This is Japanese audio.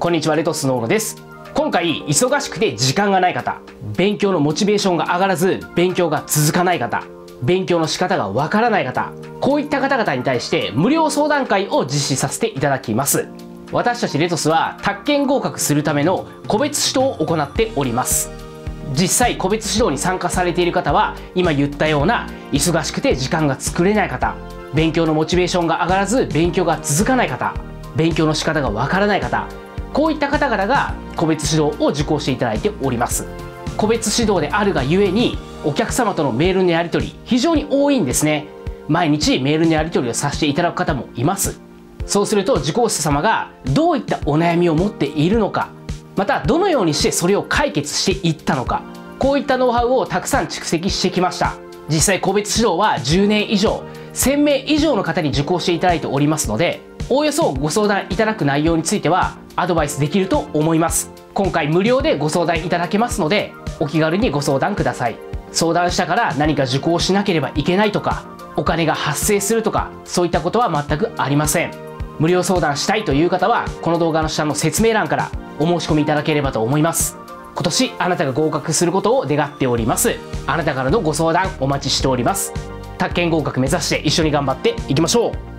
こんにちは、レトスの小野です。今回、忙しくて時間がない方、勉強のモチベーションが上がらず勉強が続かない方、勉強の仕方がわからない方、こういった方々に対して無料相談会を実施させていただきます。私たちレトスは宅建合格するための個別指導を行っております。実際個別指導に参加されている方は今言ったような忙しくて時間が作れない方、勉強のモチベーションが上がらず勉強が続かない方、勉強の仕方がわからない方、こういった方々が個別指導を受講していただいております。個別指導であるがゆえにお客様とのメールのやり取り非常に多いんですね。毎日メールのやり取りをさせていただく方もいます。そうすると受講者様がどういったお悩みを持っているのか、またどのようにしてそれを解決していったのか、こういったノウハウをたくさん蓄積してきました。実際個別指導は10年以上1000名以上の方に受講していただいておりますので、おおよそご相談いただく内容についてはアドバイスできると思います。今回無料でご相談いただけますので、お気軽にご相談ください。相談したから何か受講しなければいけないとか、お金が発生するとか、そういったことは全くありません。無料相談したいという方はこの動画の下の説明欄からお申し込みいただければと思います。今年あなたが合格することを願っております。あなたからのご相談お待ちしております。宅建合格目指して一緒に頑張っていきましょう。